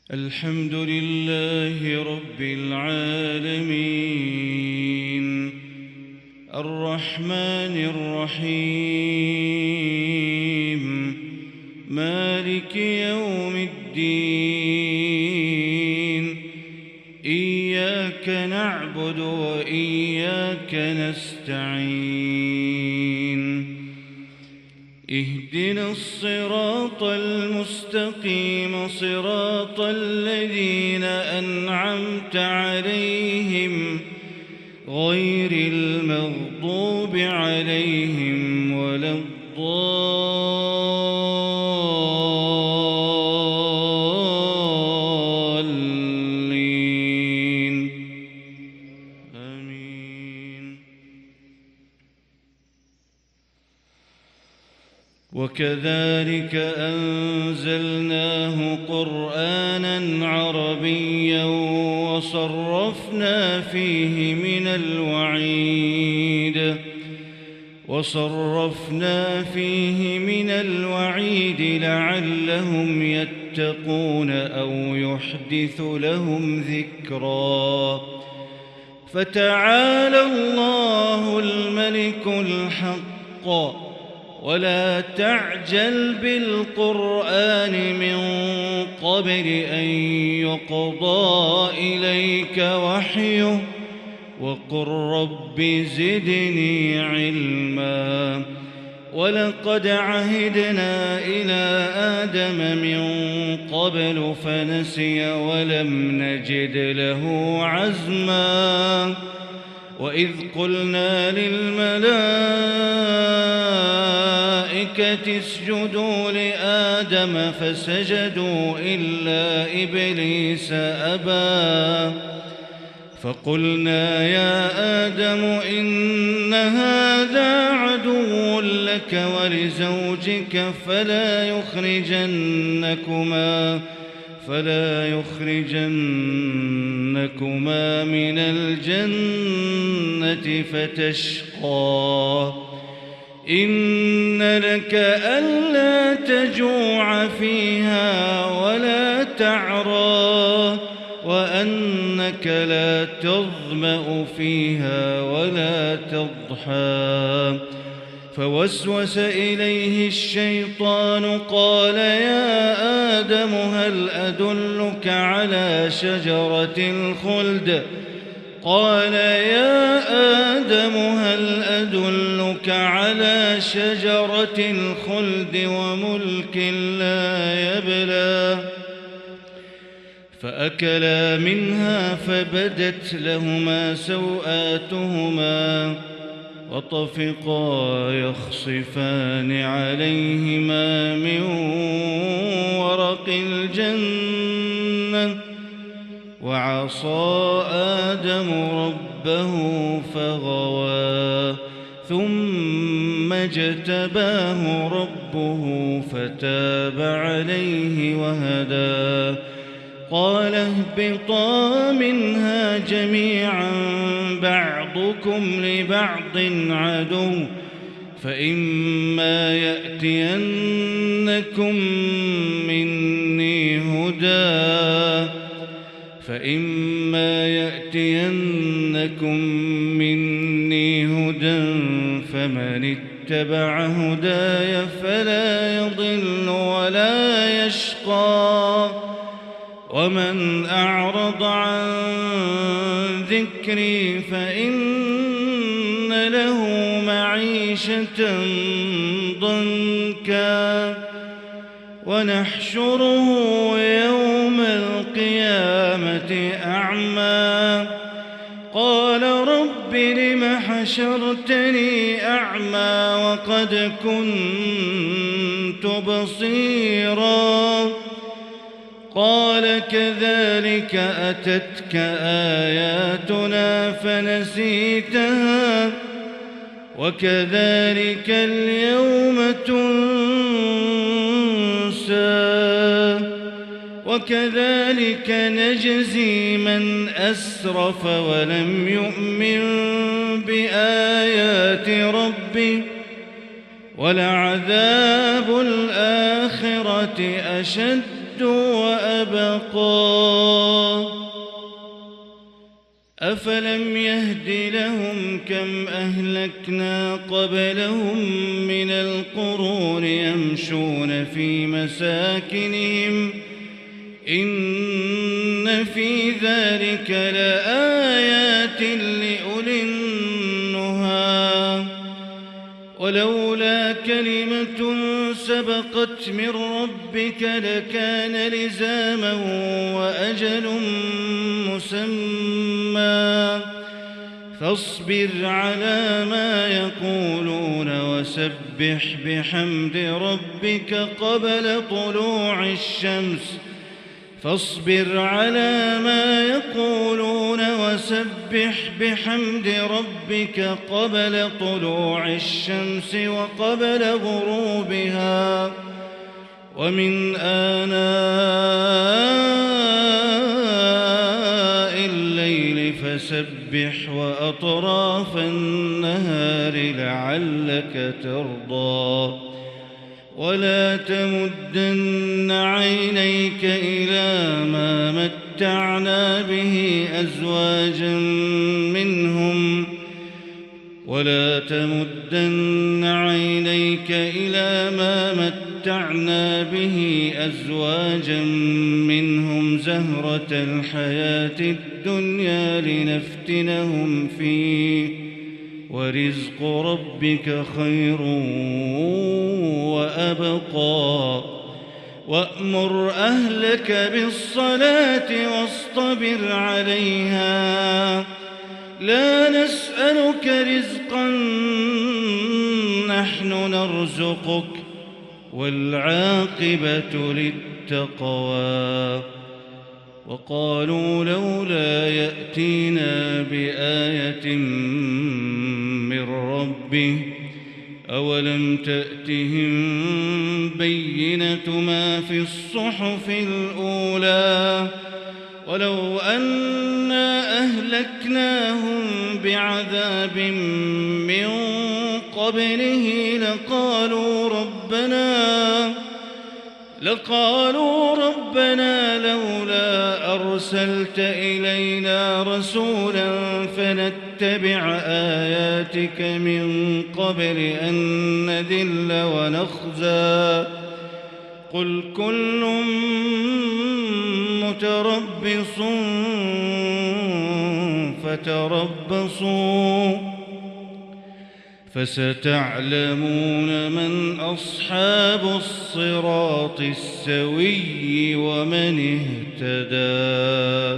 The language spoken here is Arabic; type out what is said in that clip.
الحمد لله رب العالمين الرحمن الرحيم مالك يوم الدين إياك نعبد وإياك نستعين اهدنا الصراط المستقيم صراط الذين أنعمت عليهم غير المغضوب عليهم ولا الضالين آمين. وكذلك أنزلناه قرآنا عربيا وصرفنا فيه من الوعيد لعلهم يتقون أو يحدث لهم ذكرا. فتعالى الله الملك الحق ولا تعجل بالقرآن من قبل أن يقضى إليك وحيه وقل رب زدني علما. ولقد عهدنا إلى آدم من قبل فنسي ولم نجد له عزما. وإذ قلنا للملائكة اسجدوا لآدم فسجدوا إلا إبليس أبى. فقلنا يا آدم إن هذا عدو لك ولزوجك فلا يخرجنكما من الجنة فتشقى. إن لك ألا تجوع فيها ولا تعرى وأنك لا تظمأ فيها ولا تضحى. فوسوس إليه الشيطان قال يا آدم هل أدلك على شجرة الخلد وملك لا يبلى. فأكلا منها فبدت لهما سوآتهما وطفقا يخصفان عليهما من ورق الجنة وعصى آدم ربه فغوى. ثم اجتباه ربه فتاب عليه وهدى. قال اهبطا منها جميعا بعضكم لبعض عدو فإما يأتينكم مني هدى فمن اتبع هداي فلا يضل ولا يشقى. ومن أعرض عن ذكري فإن له معيشة ضنكا ونحشره يوم القيامة أعمى. قال رب لم حشرتني أعمى وقد كنت بصيرا. قال كذلك أتتك آياتنا فنسيتها وكذلك اليوم تنسى. وكذلك نجزي من أسرف ولم يؤمن بآيات ربه ولعذاب الآخرة أشد أشد وأبقى أفلم يهد لهم كم أهلكنا قبلهم من القرون يمشون في مساكنهم إن في ذلك لآيات لأولي النهى ولولا كلمة سبقت من ربك لكان لزاما وأجل مسمى فاصبر على ما يقولون وسبح بحمد ربك قبل طلوع الشمس فاصبر على ما يقولون وسبح بحمد ربك قبل طلوع الشمس وقبل غروبها ومن آناء الليل فسبح وأطراف النهار لعلك ترضى ولا تمدن عينيك إلى ما متعنا به أزواجا منهم زهرة الحياة الدنيا لنفتنهم فيه ورزق ربك خير وأبقى وأمر أهلك بالصلاة واصطبر عليها لا نسألك رزقا نحن نرزقك والعاقبة للتقوى وقالوا لولا يأتينا بآية من ربه أولم تأتهم بينة ما في الصحف الأولى ولو أنا أهلكناهم بعذاب من قبله لقالوا ربنا لولا أرسلت إلينا رسولا فنتبع آياتك من قبل أن نذل ونخزى قل كل متربص فتربصوا فستعلمون من أصحاب الصراط السوي ومن اهتدى.